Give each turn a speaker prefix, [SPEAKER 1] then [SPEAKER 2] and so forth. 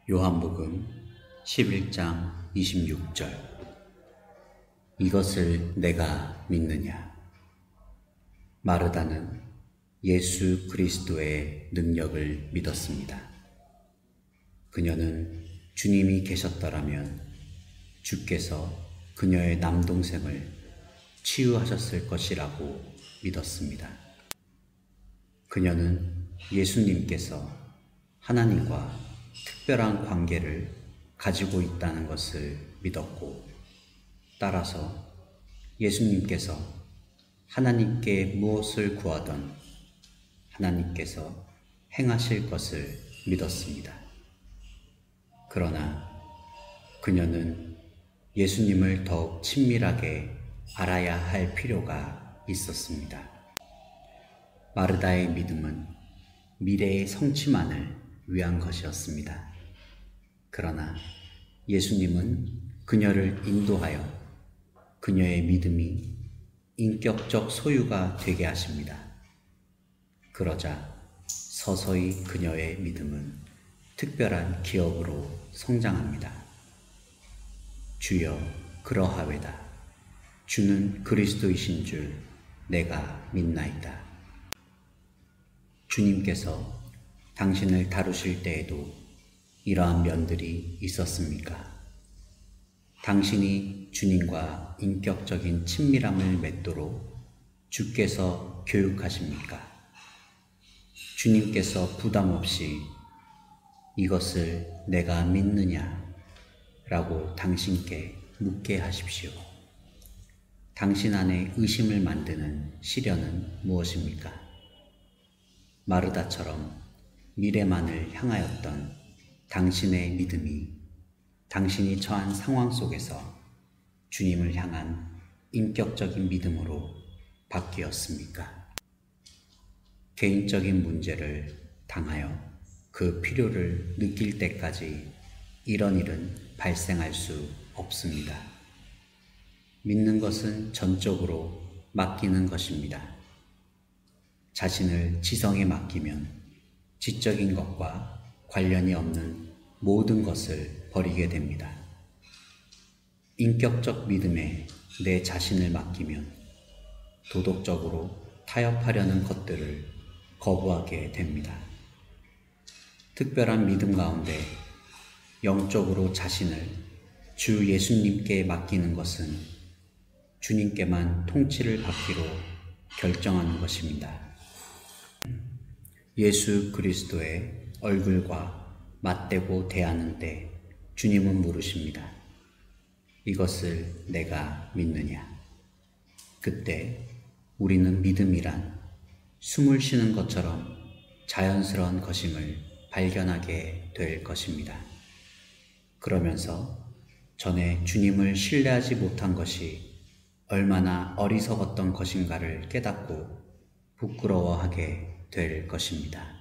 [SPEAKER 1] 요한복음 11장 26절. 이것을 내가 믿느냐. 마르다는 예수 그리스도의 능력을 믿었습니다. 그녀는 주님이 계셨더라면 주께서 그녀의 남동생을 치유하셨을 것이라고 믿었습니다. 그녀는 예수님께서 하나님과 특별한 관계를 가지고 있다는 것을 믿었고, 따라서 예수님께서 하나님께 무엇을 구하던 하나님께서 행하실 것을 믿었습니다. 그러나 그녀는 예수님을 더욱 친밀하게 알아야 할 필요가 있었습니다. 마르다의 믿음은 미래의 성취만을 위한 것이었습니다. 그러나 예수님은 그녀를 인도하여 그녀의 믿음이 인격적 소유가 되게 하십니다. 그러자 서서히 그녀의 믿음은 특별한 기업으로 성장합니다. 주여 그러하외다. 주는 그리스도이신 줄 내가 믿나이다. 주님께서 당신을 다루실 때에도 이러한 면들이 있었습니까? 당신이 주님과 인격적인 친밀함을 맺도록 주께서 교육하십니까? 주님께서 부담 없이 이것을 내가 믿느냐? 라고 당신께 묻게 하십시오. 당신 안에 의심을 만드는 시련은 무엇입니까? 마르다처럼 미래만을 향하였던 당신의 믿음이 당신이 처한 상황 속에서 주님을 향한 인격적인 믿음으로 바뀌었습니까? 개인적인 문제를 당하여 그 필요를 느낄 때까지 이런 일은 발생할 수 없습니다. 믿는 것은 전적으로 맡기는 것입니다. 자신을 지성에 맡기면 지적인 것과 관련이 없는 모든 것을 버리게 됩니다. 인격적 믿음에 내 자신을 맡기면 도덕적으로 타협하려는 것들을 거부하게 됩니다. 특별한 믿음 가운데 영적으로 자신을 주 예수님께 맡기는 것은 주님께만 통치를 받기로 결정하는 것입니다. 예수 그리스도의 얼굴과 맞대고 대하는데 주님은 물으십니다. 이것을 내가 믿느냐? 그때 우리는 믿음이란 숨을 쉬는 것처럼 자연스러운 것임을 발견하게 될 것입니다. 그러면서 전에 주님을 신뢰하지 못한 것이 얼마나 어리석었던 것인가를 깨닫고 부끄러워하게 될 것입니다.